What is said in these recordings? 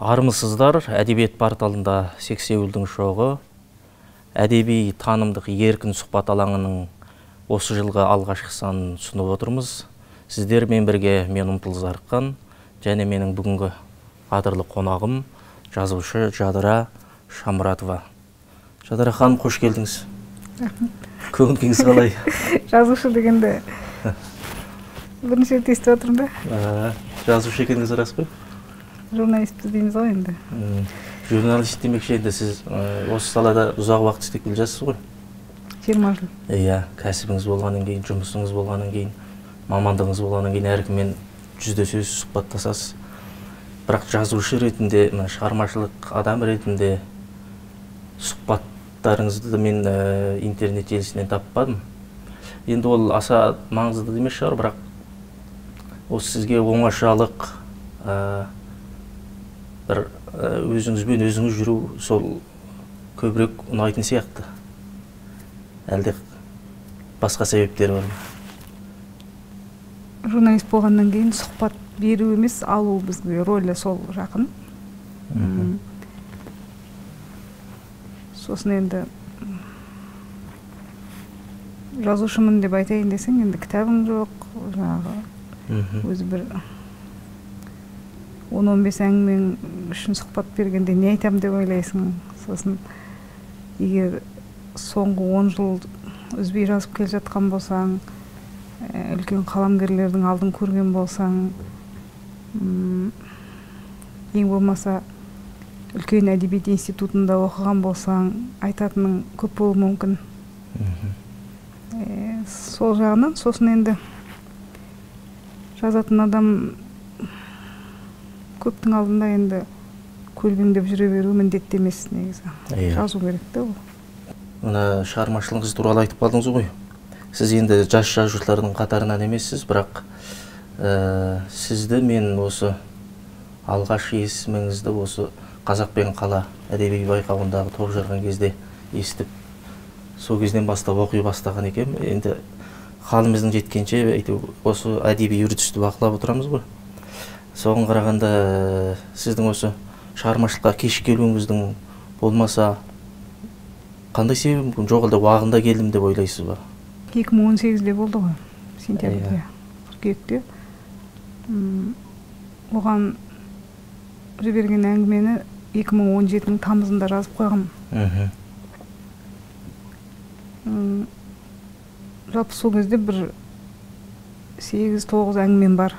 Армысыздар, әдебиет порталында сексеуілдің шоғы, әдеби танымдық еркін сұхбат алаңының осы жылғы алғашқы санын сұнып отырмыз. Сіздермен бірге мен Ұмтыл Зарыққан, және менің бүгінгі қадірлі қонағым жазушы Жадыра Шамұратова. Жадыра ханым, қош келдіңіз. Көңіліңіз қалай? Жазушы дегенде бірінші рет естіп отырмын да. Жазушы екеніңіз рас қой? Журналистпіз дейміз ғой енді. Журналист демекші енді сіз осы салада ұзақ уақыт істеп келе жатсыз ғой? 20 жыл. Иә, кәсібіңіз болғаннан кейін, жұмысыңыз болғаннан кейін, мамандығыңыз болғаннан кейін әркіммен жүздесесіз, сұхбаттасасыз. Бірақ жазушы ретінде, шығармашылық адам ретінде сұхбаттарыңызды мен интернет желісінен таппадым. Енді ол аса маңызды емес шығар, бірақ осы сізге оңашалық, бір өзіңізбен өзіңіз жүру сол көбірек ұнайтын сияқты. Әлде басқа себептер бар ма? Журналист болғаннан кейін сұхбат беру емес, алу бізге рөлі сол жақын. Сосын енді жазушымын деп айтайын десең, енді кітабың жоқ, жаңағы өзі бір 10-15 әңгімен үшін сұхбат бергенде не айтам деп ойлайсың. Сосын егер соңғы 10 жыл үзбей жазып келе жатқан болсаң, үлкен қаламгерлердің алдын көрген болсаң, ең болмаса үлкен әдебиет институтында оқыған болсаң, айтатының көп болуы мүмкін. Сол жағынан, сосын енді жазатын адам көптің алдында енді көлбеңдеп жүре беру міндетті емес негізі. Жазу керек те ол. Мына шығармашылығыңыз туралы айтып қалдыңыз ғой. Сіз енді жас жазушылардың қатарынан емессіз, бірақ сізді мен осы алғаш есіміңізді осы Қазақ пен қала әдеби байқауындағы топ жарған кезде естіп, сол кезден бастап оқи бастаған екен. Енді халіміздің жеткенше осы әдеби үрдісті бақылап отырамыз ғой. Соған қарағанда сіздің осы шығармашылыққа кеш келуіңіздің болмаса қандай себебі мүмкін? Жоқ әлде уақытында келдім деп ойлайсыз ба? 2018-де болды ғой, сентябрьде, қыркүйекте. Оған жіберген әңгімені 2017-ның тамызында жазып қойғам. Жалпы сол кезде бір 8-9 әңгімен бар.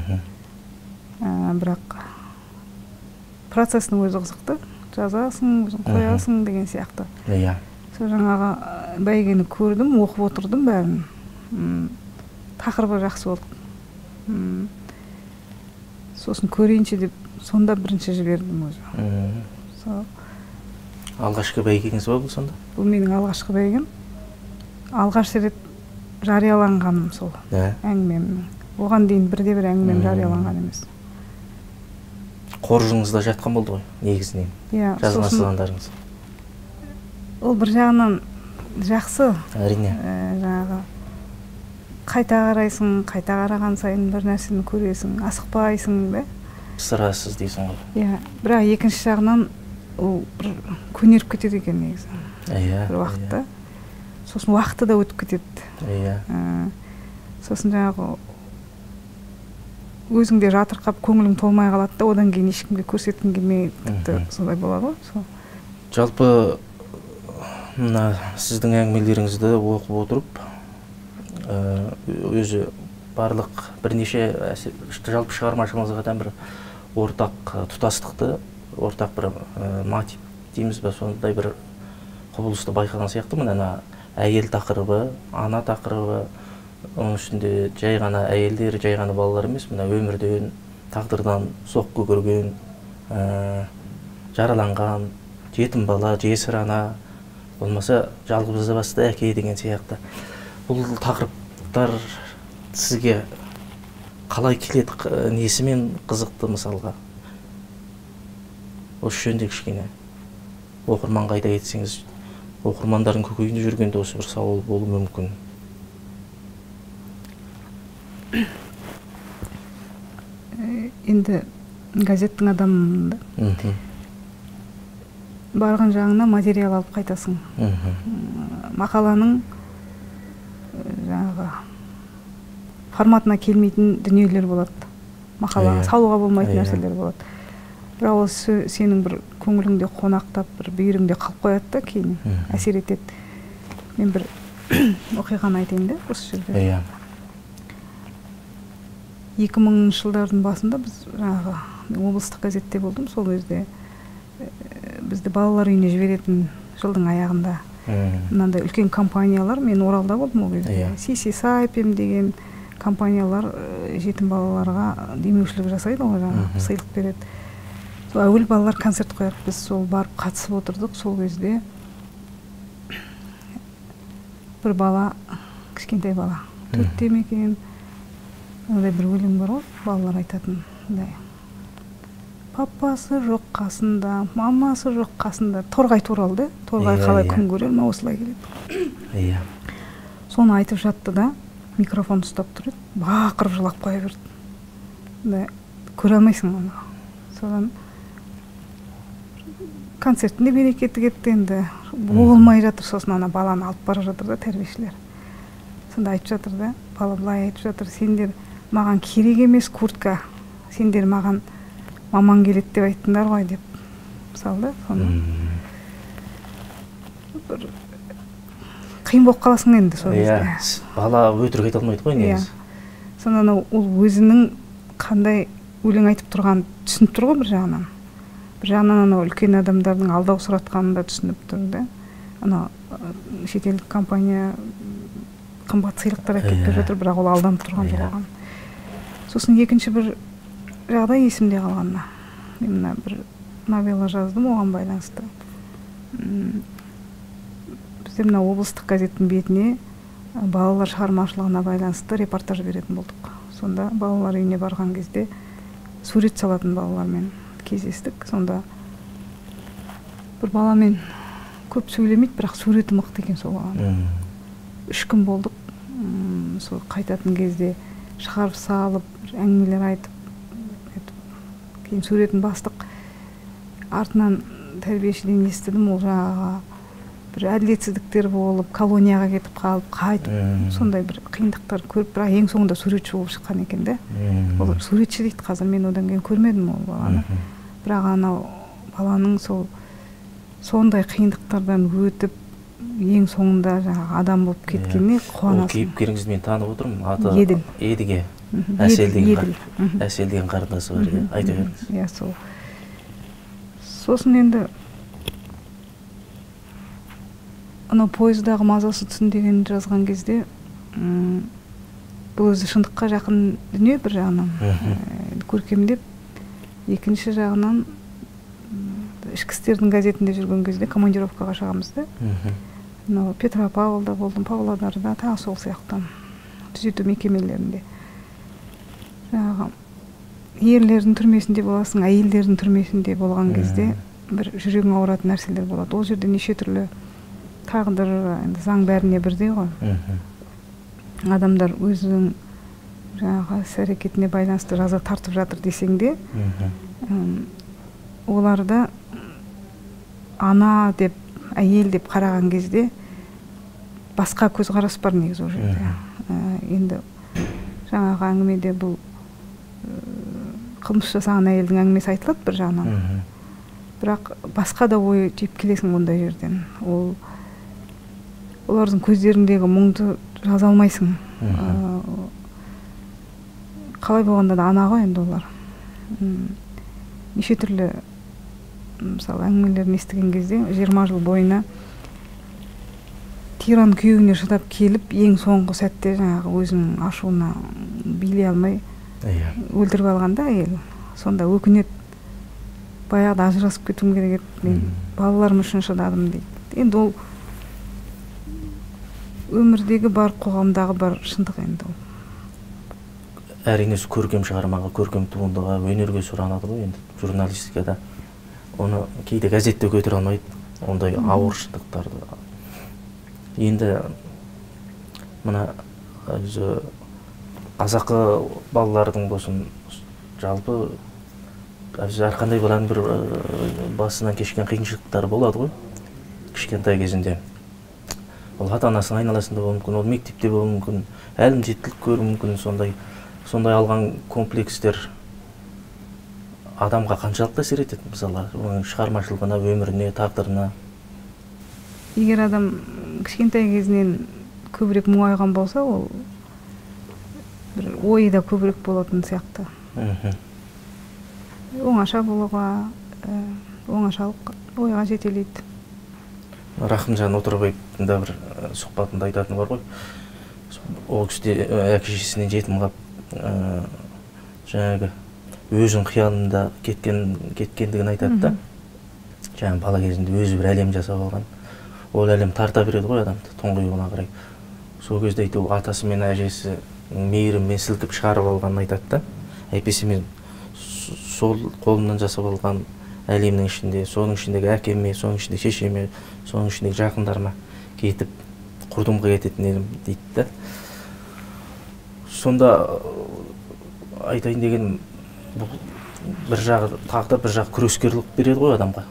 Бірақ процестің өзі қызықты. Жазасың, өзің қоясың деген сияқты. Сол жаңағы бәйгені көрдім, оқып отырдым бәрін. Тақырыбы жақсы болды. Сосын көрейінші деп, сонда бірінші жібердім өзі. Алғашқы бәйгеңіз ба бұл сонда? Бұл менің алғашқы бәйгем. Алғаш рет жарияланғаным сол әңгімемнің. Оған дейін бірде-бір әңгімем жарияланған емес. Қоржыңызда жатқан болды ғой, негізінен, жазған сызғандарыңыз. Ол бір жағынан жақсы. Әрине. Жаңағы қайта қарайсың, қайта қараған сайын бір нәрсені көресің, асықпайсың да. Сырасыз дейсің ғой. Бірақ екінші жағынан ол бір көнеріп кетеді екен негізі. Бір уақытта. Сосын уақыты да өтіп кетеді. Сосын жаңағы өзіңде жатырқап көңілің толмай қалады да, одан кейін ешкімге көрсеткің келмей тіпті сондай болады ғой. Жалпы сіздің әңгімелеріңізді оқып отырып, өзі барлық бірнеше жалпы шығармашылығыңызға тән бір ортақ тұтастықты, ортақ бір мотив дейміз бе, сондай бір құбылысты байқаған сияқты. Мына әйел тақырыбы, ана тақырыбы, оның ішінде жай ғана әйелдер, жай ғана балалар емес, мына өмірден, тағдырдан соққы көрген, жараланған, жетім бала, жесір ана, болмаса жалғыз басты әке деген сияқты. Бұл тақырыптар сізге қалай келеді, несімен қызықты мысалға? Осы жөнде кішкене оқырманға айта кетсеңіз, оқырмандардың көкейінде жүргенде осы бір сауал болуы мүмкін. Енді газеттің адамымын да. Барған жағына материал алып қайтасың. Мақаланың жаңағы форматына келмейтін дүниелер болады. Мақалаға салуға болмайтын нәрселер болады. Бірақ ол сенің бір көңіліңде қонақтап, бір бүйіріңде қалып қояды да, кейін әсер етеді. Мен бір оқиғаны айтайын да осы жерде. 2000 жылдардың басында біз жаңағы облыстық газетте болдым. Сол кезде бізді балалар үйіне жіберетін жылдың аяғында мынандай үлкен компаниялар, мен Оралда болдым ол кезде. Сиси Сайпем деген компаниялар жетім балаларға демеушілік жасайды, ғой жаңағы сыйлық береді. Әуел балалар концерт қояды, біз сол барып қатысып отырдық. Сол кезде бір бала, кішкентай бала, 4-те ме екен, ондай бір өлең бар ғой, балалар айтатын. Папасы жоқ қасында, мамасы жоқ қасында. Торғай туралы, Торғай қалай күн көрер ме, осылай келеді. Соны айтып жатты да, микрофон ұстап тұр еді, бақырып жылап қоя берді. Көре алмайсың оны. Содан концерттің де берекеті кетті, енді болмай жатыр. Сосын ана баланы алып бара жатыр да тәрбиешілер. Сонда айтып жатыр да, бала былай айтып жатыр: сендер маған керек емес куртка, сендер маған маман келеді деп айттыңдар ғой, деп. Мысалы, соны бір қиын болып қаласың енді сол кезде. Бала өтірік айта алмайды ғой негізі. Сонда ол өзінің қандай өлең айтып тұрғанын түсініп тұр ғой бір жағынан. Бір жағынан анау үлкен адамдардың алдау сұратқанын да түсініп тұр да. Ана шетелдік компания қымбат сыйлықтар әкеліп беріп жатыр, бірақ ол алданып тұрған жоқ оған. Сосын екінші бір жағдай есімде қалғанына. Мен мына бір новелла жаздым оған байланысты. Бізде мына облыстық газеттің бетіне балалар шығармашылығына байланысты репортаж беретін болдық. Сонда балалар үйіне барған кезде сурет салатын балалармен кездестік. Сонда бір баламен көп сөйлемейді, бірақ суреті мықты екен сол баланың. 3 күн болдық. Сол қайтатын кезде шығарып салып, әңгімелер айтып, кейін суретін бастық. Артынан тәрбиешіден естідім, ол жаңағы бір әділетсіздіктер болып, колонияға кетіп қалып, қайтып, сондай бір қиындықтар көріп, бірақ ең соңында суретші болып шыққан екен де. Ол суретші дейді қазір, мен одан кейін көрмедім ол баланы. Бірақ анау баланың сондай қиындықтардан өтіп, ең соңында жаңағы адам болып кеткеніне қуанасың. Ол кейіпкеріңізді мен танып отырмын. Аты Еділ. Едіге. Әсел деген қарындасы бар. Айта беріңіз. Сол. Сосын енді анау пойыздағы мазасы түн деген жазған кезде бұл өзі шындыққа жақын дүние бір жағынан көркемдеп, екінші жағынан ішкі істердің газетінде жүрген кезде командировкаға шығамыз да. Петропавлда болдым, Павлодарда, тағы сол сияқты түзету мекемелерінде. Ерлердің түрмесінде боласың, әйелдердің түрмесінде болған кезде бір жүрегің ауыратын нәрселер болады. Ол жерде неше түрлі тағдыр, заң бәріне бірдей ғой. Адамдар өзінің жаңағы іс-әрекетіне байланысты жаза тартып жатыр десең де, оларда ана деп, әйел деп қараған кезде басқа көзқарас бар негізі ол жерде. Енді жаңағы әңгімеде бұл қылмыс жасаған әйелдің әңгімесі айтылады бір жағынан. Бірақ басқа да ой түйіп келесің ондай жерден. Олардың көздеріндегі мұңды жаза алмайсың. Қалай болғанда да ана ғой енді олар. Неше түрлі мысалы әңгімелерін естіген кезде 20 жыл бойына тиран күйеуіне шыдап келіп, ең соңғы сәтте жаңағы өзінің ашуына билей алмай өлтіріп алғанда әйел. Сонда өкінет, баяғыда ажырасып кетуім керек еді, мен балаларым үшін шыдадым дейді. Енді ол өмірдегі бар, қоғамдағы бар шындық енді ол. Әрине көркем шығармаға, көркем туындыға, өнерге сұранады ғой енді журналистикада. Оны кейде газетте көтере алмайды, ондай ауыр шындықтарды. Енді мына өзі қазақы балалардың болсын, жалпы әрқандай баланың бір басынан кешкен қиыншылықтары болады ғой кішкентай кезінде. Ол ата-анасының айналасында болуы мүмкін, ол мектепте болуы мүмкін, әлім жетіліп көруі мүмкін. Сондай алған комплекстер адамға қаншалықты әсер етеді, мысалы, оның шығармашылығына, өміріне, тағдырына? Егер адам кішкентай кезінен көбірек мұңайған болса, ол бір ойы да көбірек болатын сияқты. Оңаша болуға, оңашалық ойға жетелейді. Рахымжан Отарбаевтың да бір сұхбатында айтатыны бар ғой. Ол кісі әке-шешесінен жетім қалып, жаңағы өзінің қиялында кеткендігін айтады да. Жаңағы бала кезінде өзі бір әлем жасап алған. Ол әлем тарта береді ғой адамды тұңғиығына қарай. Сол кезде айту атасы мен әжесі мейіріммен сілкіп шығарып алғанын айтады да. Әйтпесе мен сол қолымнан жасап алған әлемнің ішінде, соның ішіндегі әкеме, соның ішіндегі шешеме, соның ішіндегі жақындарыма кетіп, құрдымға кететін едім дейді да. Сонда айтайын деген, бір жағы тағдыр, бір жағы күрескерлік береді ғой адамға.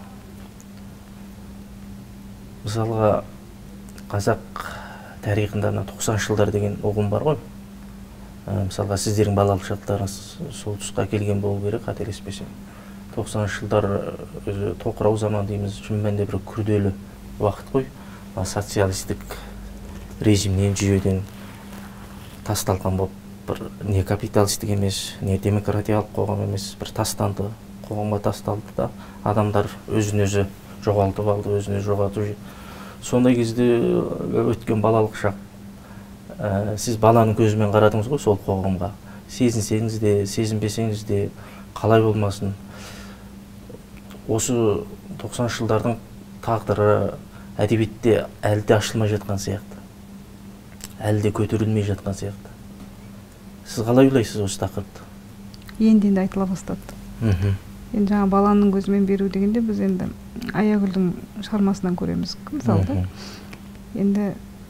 Мысалға, қазақ тарихында 90-шы жылдар деген ұғым бар ғой. Мысалға, сіздердің балалық шақтарыңыз сол тұсқа келген болу керек, қателеспесем. 90-шы жылдар тоқырау заман дейміз, шын мәнінде бір күрделі уақыт қой. Социалистік режимнен, жүйеден тасталған болып, бір не капиталистік емес, не демократиялық қоғам емес, бір тастанды, қоғамға тасталды да, адамдар өзін-өзі жоғалтып алды, өзін-өзі жоғалту. Сондай кезде өткен балалық шақ, сіз баланың көзімен қарадыңыз ғой сол қоғамға. Сезінсеңіз де, сезінбесеңіз де, қалай болмасын. Осы 90-шы жылдардың тағдыры әдебиетте әлі де ашылмай жатқан сияқты. Әлі де көтерілмей жатқан сияқты. Сіз қалай ойлайсыз осы тақырыпты? Енді айтыла бастады. Енді жаңа баланың көзімен беру дегенде біз енді Аягүлдің шығармасынан көреміз. Мысалы, енді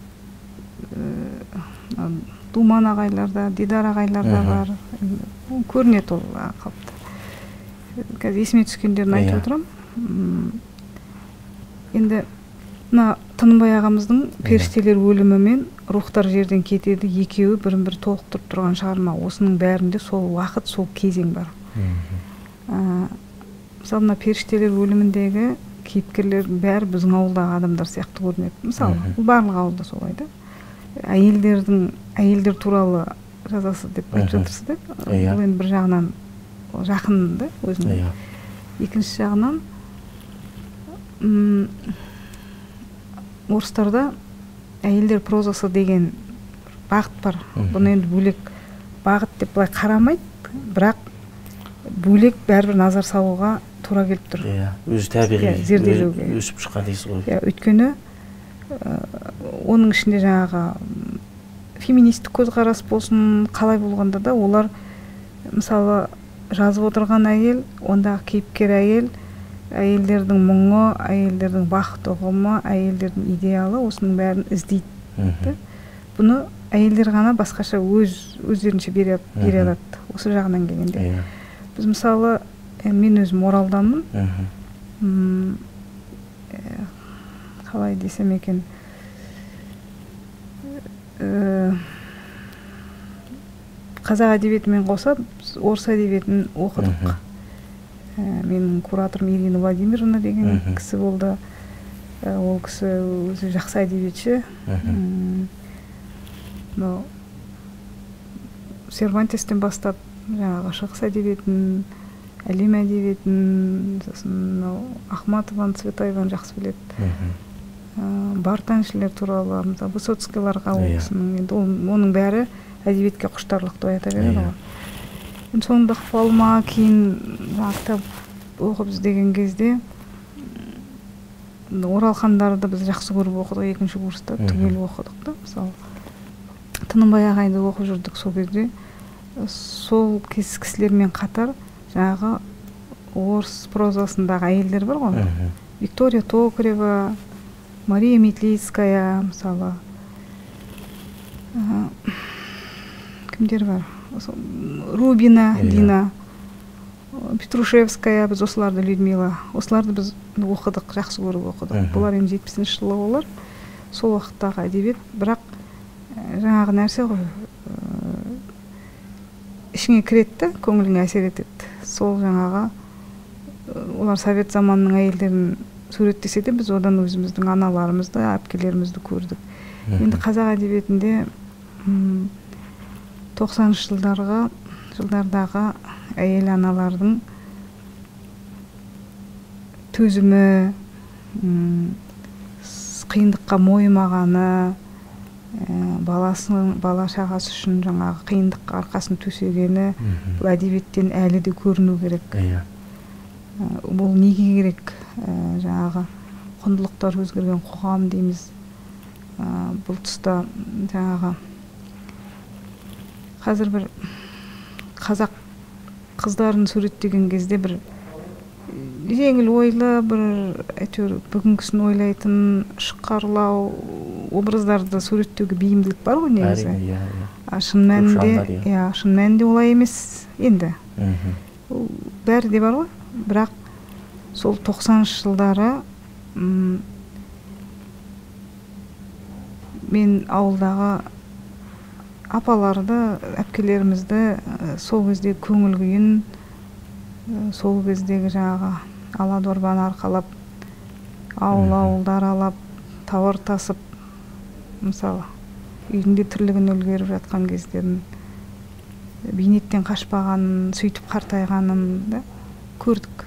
Думан ағайларда, Дидар ағайларда бар. Көрінеді ол қалыпты. Қазір есіме түскендерін айтып отырам. Енді Тынымбай ағамыздың періштелер өлімі мен рухтар жерден кетеді екеуі бірін-бірі толықтырып тұрған шығарма. Осының бәрінде сол уақыт, сол кезең бар. Мысалы, періштелер өліміндегі кейіпкерлер бәрі біздің ауылдағы адамдар сияқты көрінеді. Мысалы, барлық ауылда солай да. Әйелдер туралы жазасы деп айтып жатырсыз да. Ол енді бір жағынан жақын да өзіне. Екінші жағынан орыстарда әйелдер прозасы деген бағыт бар. Бұны енді бөлек бағыт деп былай қарамайды, бірақ бөлек бәрібір назар салуға тура келіп тұр. Өзі табиғи зерделеуге өсіп шыққан дейсіз ғой. Өйткені оның ішінде жаңағы феминистік көзқарас болсын, қалай болғанда да олар мысалы жазып отырған әйел, ондағы кейіпкер әйел, әйелдердің мұңы, әйелдердің бақыт ұғымы, әйелдердің идеалы, осының бәрін іздейді. Бұны әйелдер ғана басқаша өздерінше бере алады, осы жағынан келгенде. Біз мысалы, мен өзім Оралданмын. Қалай десем екен, қазақ әдебиетімен қоса орыс әдебиетін оқыдық. Менің кураторым Ирина Владимировна деген кісі болды. Ол кісі өзі жақсы әдебиетші. Сервантестен бастап жаңағы шығыс әдебиетін, әлем әдебиетін, Ахматованы, Цветаеваны жақсы біледі. Бард әншілер туралы, Высоцкийларға ол кісінің, оның бәрі әдебиетке құштарлықты оята береді ғой. Соның да ықпалыма кейін кітап оқып іздеген кезде Оралхандарды біз жақсы көріп оқыдық, екінші курста түгел оқыдық та. Мысалы, Тынымбай ағайды оқып жүрдік сол кезде. Сол кісілермен қатар жаңағы орыс прозасындағы әйелдер бар ғой. Виктория Токарева, Мария Метлицкая, мысалы, кімдер бар? Рубина, Дина. Петрушевская, біз осыларды, Людмила, осыларды біз оқыдық, жақсы көріп оқыдық. Бұлар енді 70-ші жылы олар, сол уақыттағы әдебиет, бірақ жаңағы нәрсе ғой, ішіңе кіретті, көңіліңе әсер етеді. Сол жаңағы, олар совет заманының әйелдерін суреттесе де, біз одан өзіміздің аналарымызды, әпкелерімізді көрдік. Енді қазақ әдебиетінде 90-шы жылдардағы әйел аналардың төзімі, қиындыққа мойымағаны, бала шағасы үшін жаңағы қиындыққа арқасын төсегені бұл әдебиеттен әлі де көріну керек. Бұл неге керек? Жаңағы құндылықтар өзгерген қоғам дейміз. Бұл тұста жаңағы қазір бір қазақ қыздарын суреттеген кезде бір жеңіл ойлы, бір әйтеуір бүгінгісін ойлайтын, шыққарлау образдарды суреттеуге бейімділік бар ғой негізі. Шын мәнінде олай емес енді. Бәрі де бар ғой. Бірақ сол 90-шы жылдары мен ауылдағы апаларды, әпкелерімізді сол кезде көңіл күйін, сол кездегі жаңағы ала дорбаны арқалап, ауыл-ауылдар алап, тауар тасып, мысалы, үйінде тірлігін үлгеріп жатқан кездерін, бейнеттен қашпағанын, сөйтіп қартайғанын көрдік.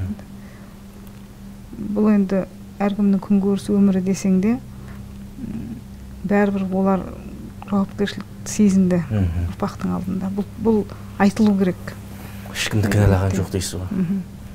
Бұл енді әркімнің күнкөріс өмірі десең де, бәрібір олар жауапкершілік сезінді ұрпақтың алдында. Бұл айтылу керек. Ешкімді кінәлаған жоқ дейсіз ғой.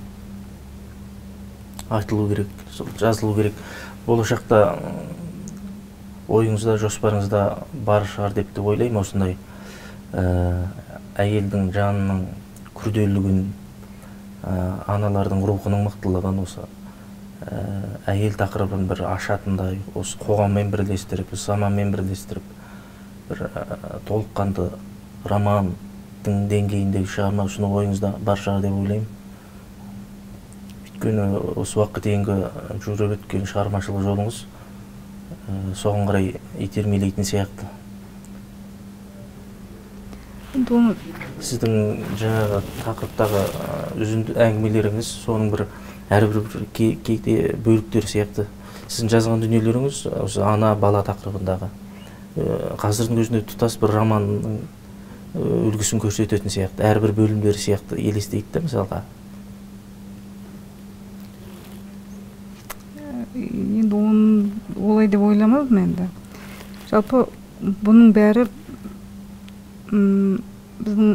Айтылу керек, жазылу керек. Болашақта ойыңызда, жоспарыңызда бар шығар деп ойлаймын, осындай әйелдің жанының күрделілігін, аналардың рухының мықтылығын, осы әйел тақырыбын бір ашатындай, осы қоғаммен бірлестіріп, заманмен бірлестіріп, бір толыққанды романдың деңгейіндегі шығарма үшін ойыңызда бар шығар деп ойлаймын. Өйткені осы уақытқа дейінгі жүріп өткен шығармашылық жолыңыз соған қарай итермелейтін сияқты. Сіздің жаңағы тақырыптағы үзінді әңгімелеріңіз, соның бір әрбір кейде бөліктер сияқты. Сіздің жазған дүниелеріңіз осы ана бала тақырыбындағы қазірдің өзінде тұтас бір романның үлгісін көрсететін сияқты, әрбір бөлімдері сияқты елестейді да, мысалға. Енді олай деп ойламадым енді. Жалпы бұның бәрі біздің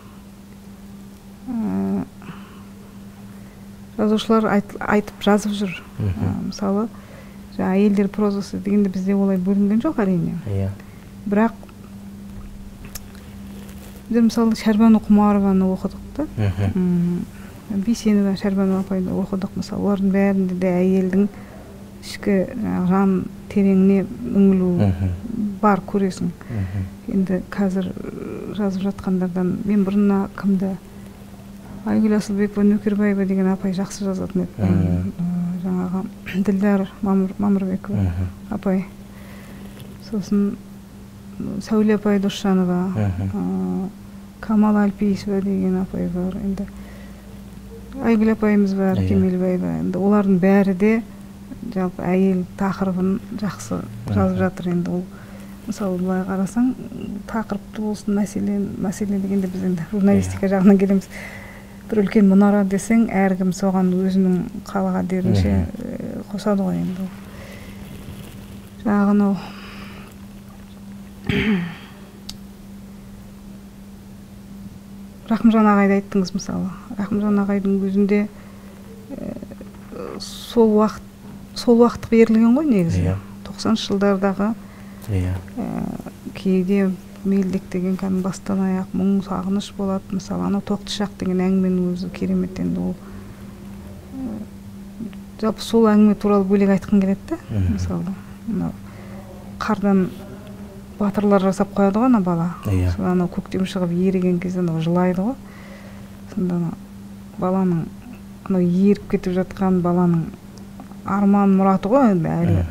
жазушылар айтып жазып жүр. Мысалы, әйелдер прозасы дегенде бізде олай бөлінген жоқ әрине. Бірақ біз мысалы Шәрбану Құмарованы оқыдық та. Бейсенова Шәрбану апайды оқыдық. Мысалы, олардың бәрінде де әйелдің ішкі жан тереңіне үңілу бар, көресің. Енді қазір жазып жатқандардан мен бұрынна кімді Айгүл Асылбекова Нөкербаева деген апай жақсы жазатын еді. Жаңағы Ділдар Мамырбекова апай. Сосын Сәуле апай Досжанова, Камал Альпиевна деген апай бар. Енді Айгүл апайымыз бар, Кемелбаева. Енді олардың бәрі де жалпы әйел тақырыбын жақсы жазып жатыр. Енді ол мысалы былай қарасаң, тақырыпты болсын, мәселе дегенде біз енді журналистика жағынан келеміз. Бір үлкен мұнара десең, әркім соған өзінің қалаға дерінше қосады ғой енді. Жаңағы Рахымжан ағайды айттыңыз мысалы. Рахымжан ағайдың өзінде сол уақыт берілген ғой негізі. 90-шы жылдардағы кейде мелдек деген кәдімгі бастан аяқ мұң, сағыныш болады. Мысалы, анау Тоқтышақ деген әңгіменің өзі керемет енді ол. Жалпы сол әңгіме туралы бөлек айтқым келеді. Мысалы, қардан батырлар жасап қояды ғой ана бала. Анау көктем шығып еріген кезде жылайды ғой. Сонда баланың анау еріп кетіп жатқан баланың арман мұраты ғой енді әлі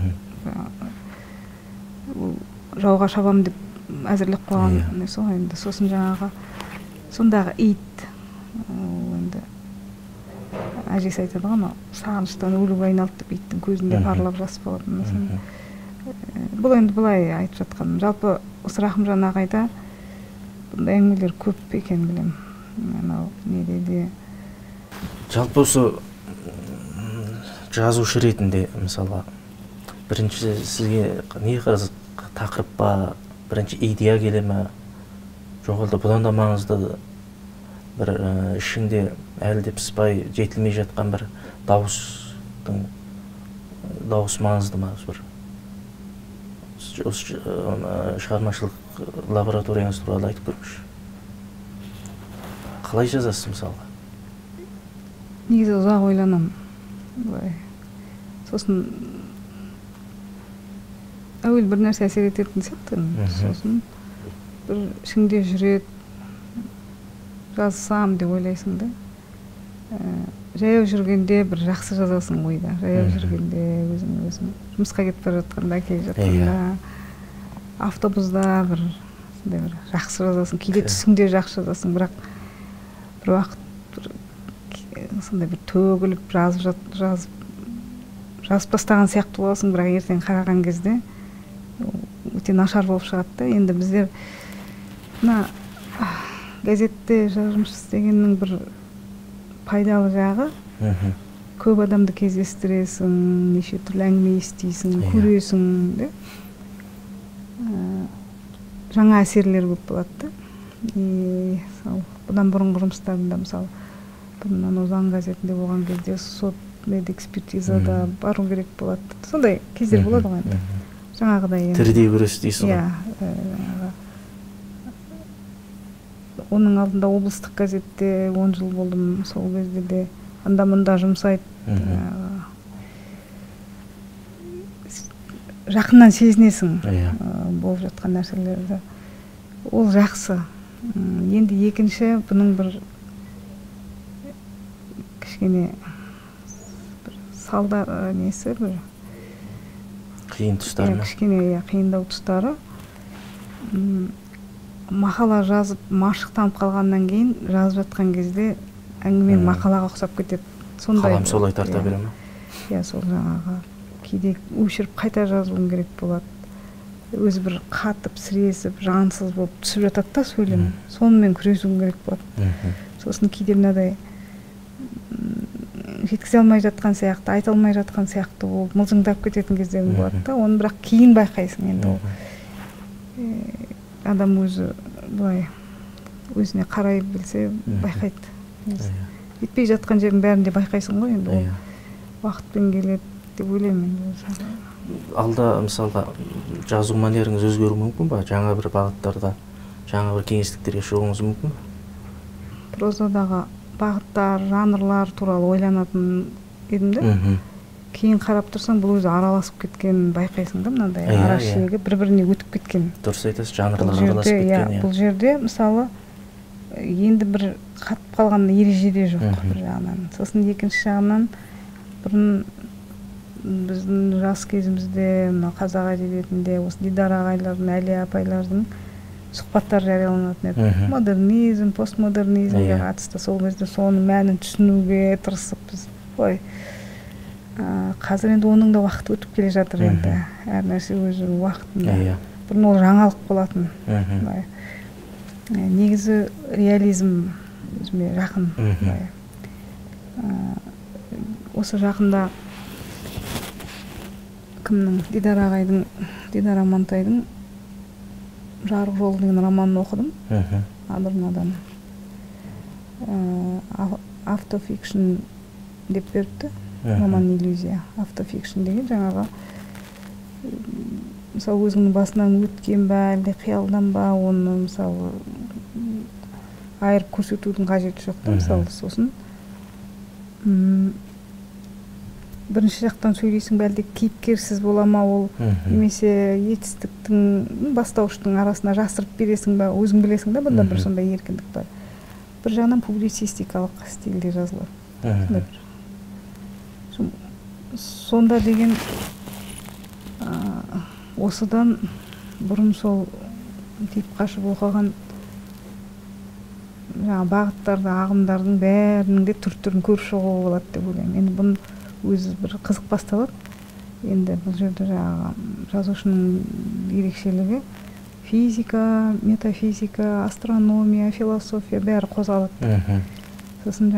жауға шабам деп әзірлеп қойған несі ғой енді. Сосын жаңағы сондағы ит енді әжесі айтады ғой анау сағыныштан өлуге айналды деп иттің көзінде парлап жас болатын. Бұл енді былай айтып жатқаным. Жалпы осы Рахымжан ағайда бұндай әңгімелер көп екен білем. Анау неде де жалпы осы жазушы ретінде мысалға бірінші сізге не қызық тақырып па, бірінші идея келе ме, жоқ әлде бұдан да маңызды бір ішіңде әлі де піспай жетілмей жатқан бір дауыс маңызды ма? Бір осы шығармашылық лабораторияңыз туралы айтып көріңізші. Қалай жазасыз мысалға? Негізі ұзақ ойланамын. Сосын әуел бір нәрсе әсер ететін сияқты. Сосын бір ішіңде жүреді, жазсам деп ойлайсың да. Жаяу жүргенде бір жақсы жазасың ойда. Жаяу жүргенде өзің жұмысқа кетіп бара жатқанда, келе жатқанда, автобуста бір жақсы жазасың. Кейде түсіңде жақсы жазасың, бірақ бір уақыт сондай бір төгіліп жазып тастаған сияқты боласың, бірақ ертең қараған кезде өте нашар болып шығады да. Енді біздер мына газетте жұмыс істегеннің бір пайдалы жағы, көп адамды кездестіресің, неше түрлі әңгіме естисің, көресің де. Жаңа әсерлер көп болады да. Бұдан бұрынғы жұмыстарында мысалы анау заң газетінде болған кезде сот экспертизада бару керек болады. Сондай кездер болады ғой енді. Жаңағыдай тірідей көресіз дейсіз ғой. Оның алдында облыстық газетте 10 жыл болдым. Сол кезде де анда-мында жұмсайды. Жақыннан сезінесің болып жатқан нәрселерді. Ол жақсы. Енді екінші бұның бір кішкене салдар несі бір қиын тұстары ма? Кішкене қиындау тұстары. Мақала жазып машықтанып қалғаннан кейін жазып жатқан кезде әңгімен мақалаға ұқсап кетеді. Қалам солай тарта бере ма? Сол жаңағы кейде өшіріп қайта жазуым керек болады. Өзі бір қатып, сіресіп, жансыз болып түсіп жатады да сөйлем. Сонымен күресуім керек болады. Сосын кейде мынадай жеткізе алмай жатқан сияқты, айта алмай жатқан сияқты болып мылжыңдап кететін кездерім болады да. Оны бірақ кейін байқайсың енді ол. Адам өзі былай өзіне қарай білсе байқайды. Жетпей жатқан жердің бәрінде байқайсың ғой енді ол. Уақытпен келеді деп ойлаймын енді. Алда мысалға жазу манеріңіз өзгеруі мүмкін ба? Жаңа бір бағыттарда, жаңа бір кеңістіктерге шығуыңыз мүмкін ба? Прозадағы бағыттар, жанрлар туралы ойланатын едім де. Кейін қарап тұрсаң, бұл өзі араласып кеткен байқайсың да, мынандай ара шегі бір-біріне өтіп кеткен. Дұрыс айтасыз, жанрлар араласып кеткен. Бұл жерде мысалы енді бір қатып қалған ережеде жоқ бір жағынан. Сосын екінші жағынан бұрын біздің жас кезімізде қазақ әдебиетінде осы Дидар ағайлардың, Әлия апайлардың сұхбаттар жарияланатын еді. Модернизм, постмодернизмге қатысты сол кезде соның мәнін түсінуге тырысып біз ой. Қазір енді оның да уақыт өтіп келе жатыр енді. Әр нәрсе өзі уақытында. Бұрын ол жаңалық болатын. Негізі реализм өзіме жақын. Осы жақында кімнің Дидар ағайдың, Дидар Амантайдың Жарық жолы деген романын оқыдым. Адырнадан. Автофикшн деп беріпті. Роман иллюзия. Автофикшн деген жаңағы мысалы өзінің басынан өткен ба, әлде қиялдан ба, оны мысалы айырып көрсетудің қажеті жоқ та, мысалы сосын бірінші жақтан сөйлейсің бе, әлде кейіпкерсіз бола ма ол, немесе етістіктің, бастауыштың арасына жасырып бересің ба, өзің білесің да, бұнда бір сондай еркіндік бар. бір жағынан публицистикалық стильде жазылады. Сонда деген осыдан бұрын сол тиіп қашып оқыған бағыттарды, ағымдардың бәрінің де түр-түрін көріп шығуға болады деп ойлаймын. Енді бұның өзі бір қызық басталады. Енді бұл жерде жазушының ерекшелігі физика, метафизика, астрономия, философия бәрі қозғалады. Сосын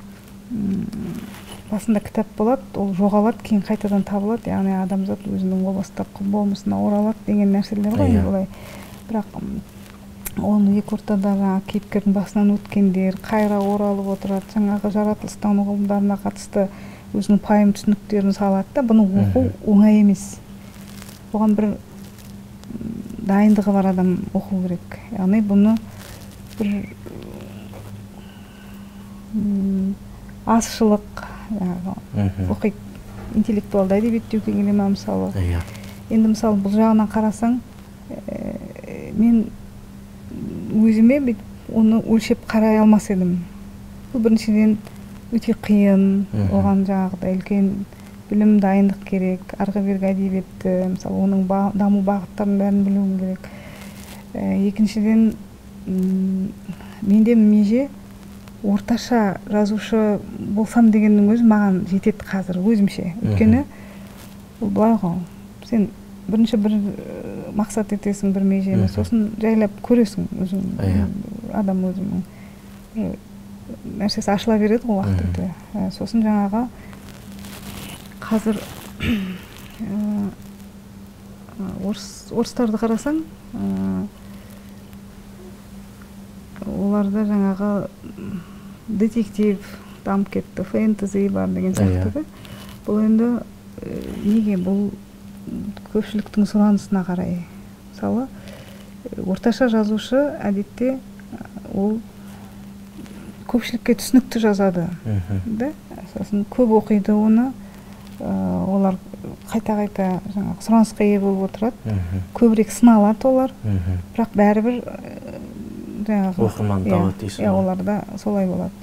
басында кітап болады, ол жоғалады, кейін қайтадан табылады, яғни адамзат өзінің о бастапқы болмысына оралады деген нәрселер ғой олай. Бірақ оны екі ортада кейіпкердің басынан өткендер қайра оралып отырады, жаңағы жаратылыстану ғылымдарына қатысты өзінің пайым түсініктерін салады да, бұны оқу оңай емес. Оған бір дайындығы бар адам оқу керек. Яғни бұны бір азшылық оқиды, интеллектуалды әдебиет деуге келе ма мысалы. Енді мысалы бұл жағынан қарасаң, мен өзіме оны өлшеп қарай алмас едім. Бұл біріншіден өте қиын, оған жаңағыдай үлкен білім, дайындық керек, арғы бергі әдебиетті, мысалы оның даму бағыттарын бәрін білуім керек. Екіншіден, менде меже орташа жазушы болсам дегеннің өзі маған жетеді қазір өзімше. Өйткені бұл былай ғой, сен бірінші бір мақсат етесің бір межені, сосын жайлап көресің өзің, адам өзінің нәрсесі ашыла береді ғой уақыт өте. Сосын жаңағы қазір орыстарды қарасаң, оларда жаңағы детектив дамып кетті, фэнтези бар деген сияқты. Бұл енді неге? Бұл көпшіліктің сұранысына қарай. Мысалы, орташа жазушы әдетте ол көпшілікке түсінікті жазады. Сосын көп оқиды оны, олар қайта-қайта сұранысқа ие болып отырады. Көбірек сыналады олар, бірақ бәрібір оқырман табады дейсің. Оларда солай болады.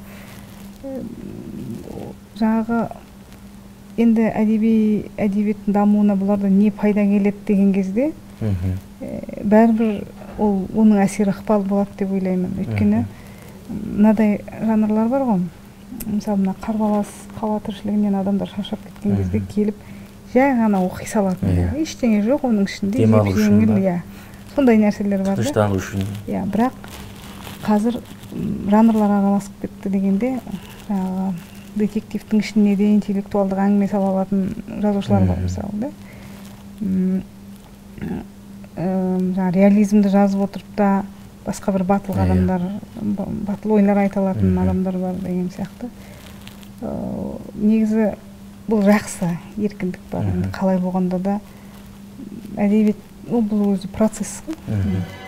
Жаңағы енді әдебиеттің дамуына бұларда не пайда келеді деген кезде бәрібір оның әсері ықпал болады деп ойлаймын. Өйткені мынадай жанрлар бар ғой. Мысалы, мына қарбалас қала тіршілігінен адамдар шаршап кеткен кезде келіп жай ғана оқи салатын. Ештеңе жоқ оның ішінде. Демалу үшін. Сондай нәрселер бар. Тыныштану үшін. Бірақ қазір жанрлар араласып кетті дегенде, детективтің ішіне де интеллектуалдық әңгіме сала алатын жазушылар бар мысалы. Реализмді жазып отырып та басқа бір батыл адамдар, батыл ойлар айта алатын адамдар бар деген сияқты. Негізі бұл жақсы, еркіндік бар. Қалай болғанда да әдебиет бұл өзі процесс қой.